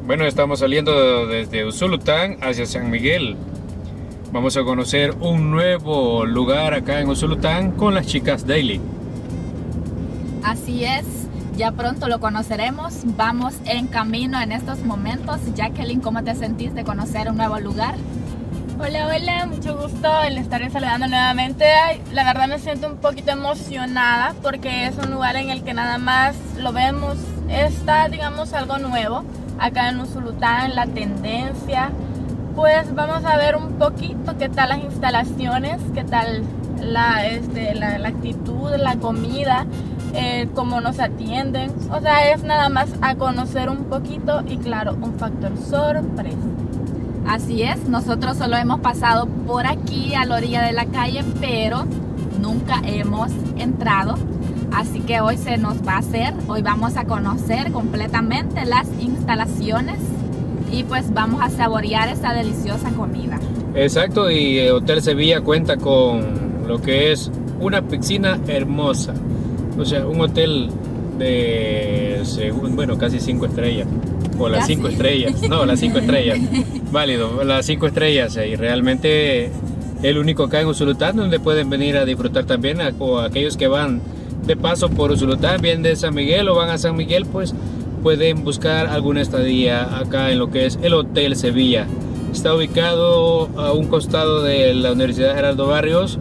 Bueno, estamos saliendo desde Usulután hacia San Miguel. Vamos a conocer un nuevo lugar acá en Usulután con las chicas Daily. Así es, ya pronto lo conoceremos. Vamos en camino en estos momentos. Jacqueline, ¿cómo te sentís de conocer un nuevo lugar? Hola, hola, mucho gusto el estarles saludando nuevamente. La verdad me siento un poquito emocionada porque es un lugar en el que nada más lo vemos, está digamos algo nuevo acá en Usulután, la tendencia. Pues vamos a ver un poquito qué tal las instalaciones, qué tal la actitud, la comida, cómo nos atienden. O sea, es nada más a conocer un poquito y claro, un factor sorpresa. Así es, nosotros solo hemos pasado por aquí a la orilla de la calle, pero nunca hemos entrado. Así que hoy se nos va a hacer, hoy vamos a conocer completamente las instalaciones y pues vamos a saborear esta deliciosa comida. Exacto, y Hotel Sevilla cuenta con lo que es una piscina hermosa. O sea, un hotel de, bueno, casi 5 estrellas. O las 5 estrellas. No, las 5 estrellas. Válido, las 5 estrellas. Y realmente el único acá en Usulután donde pueden venir a disfrutar también. O aquellos que van de paso por Usulután, vienen de San Miguel o van a San Miguel, pues pueden buscar alguna estadía acá en lo que es el Hotel Sevilla. Está ubicado a un costado de la Universidad Gerardo Barrios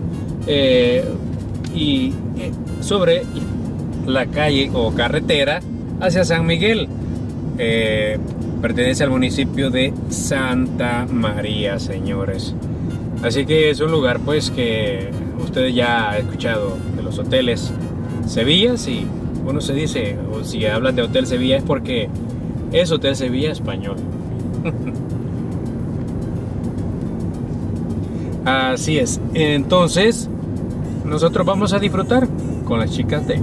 y sobre la calle o carretera hacia San Miguel. Pertenece al municipio de Santa María, señores. Así que es un lugar pues que ustedes ya han escuchado de los hoteles Sevilla. Si uno se dice, o si hablan de Hotel Sevilla es porque es Hotel Sevilla español. Así es. Entonces nosotros vamos a disfrutar con las chicas de...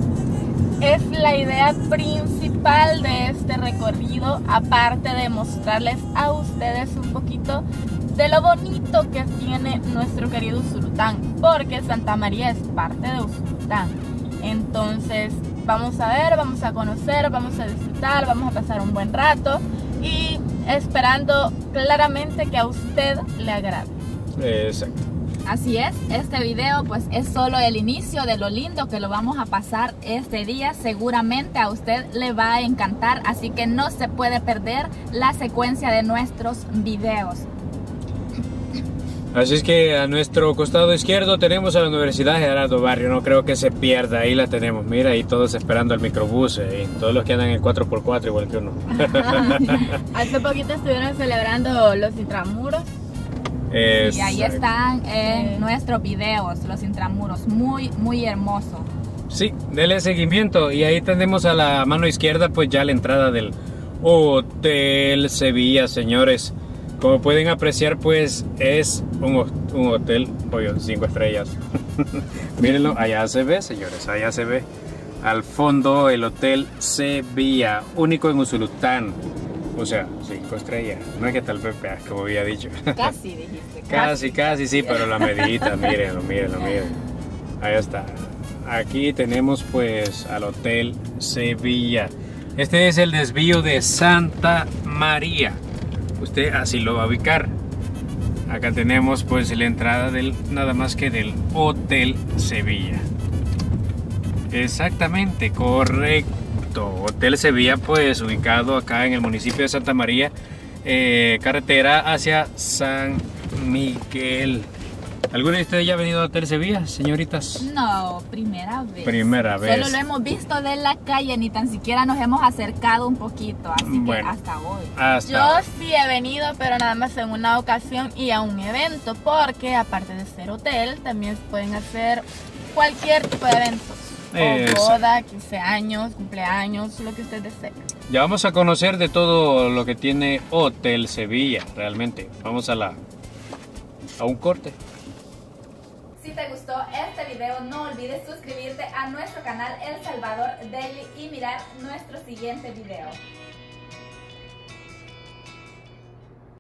Es la idea principal de este recorrido, aparte de mostrarles a ustedes un poquito de lo bonito que tiene nuestro querido Usulután, porque Santa María es parte de Usulután. Entonces vamos a ver, vamos a conocer, vamos a disfrutar, vamos a pasar un buen rato y esperando claramente que a usted le agrade. Exacto. Así es, este video pues es solo el inicio de lo lindo que lo vamos a pasar este día. Seguramente a usted le va a encantar, así que no se puede perder la secuencia de nuestros videos. Así es que a nuestro costado izquierdo tenemos a la Universidad Gerardo Barrio. No creo que se pierda, ahí la tenemos. Mira, ahí todos esperando el microbús, todos los que andan en 4x4 igual que uno. Hace poquito estuvieron celebrando los intramuros. Y ahí están en nuestros videos, los intramuros, muy hermoso. Sí, denle seguimiento. Y ahí tenemos a la mano izquierda pues ya la entrada del Hotel Sevilla, señores. Como pueden apreciar pues es un hotel, pollo, 5 estrellas. Mírenlo, allá se ve, señores, allá se ve al fondo el Hotel Sevilla, único en Usulután. O sea, 5 estrellas. No es que tal vez, como había dicho. Casi dijiste. Casi, sí, pero la medida, mírenlo. Ahí está. Aquí tenemos pues al Hotel Sevilla. Este es el desvío de Santa María. Usted así lo va a ubicar. Acá tenemos pues la entrada del nada más que del Hotel Sevilla. Exactamente, correcto. Hotel Sevilla pues ubicado acá en el municipio de Santa María, carretera hacia San Miguel. ¿Alguna de ustedes ya ha venido a Hotel Sevilla, señoritas? No, primera vez. Primera vez. Solo lo hemos visto de la calle, ni tan siquiera nos hemos acercado un poquito, así bueno, que hasta hoy. Yo sí he venido, pero nada más en una ocasión y a un evento, porque aparte de ser hotel, también pueden hacer cualquier tipo de eventos. O boda, 15 años, cumpleaños, lo que usted desee. Ya vamos a conocer de todo lo que tiene Hotel Sevilla, realmente. Vamos a un corte. Si te gustó este video, no olvides suscribirte a nuestro canal El Salvador Daily y mirar nuestro siguiente video.